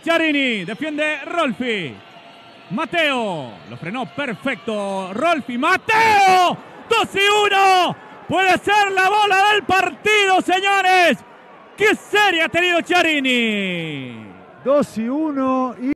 Chiarini, defiende Rolfi. Mateo, lo frenó perfecto. Rolfi, Mateo, 2-1. Puede ser la bola del partido, señores. ¡Qué serie ha tenido Chiarini! 2-1 y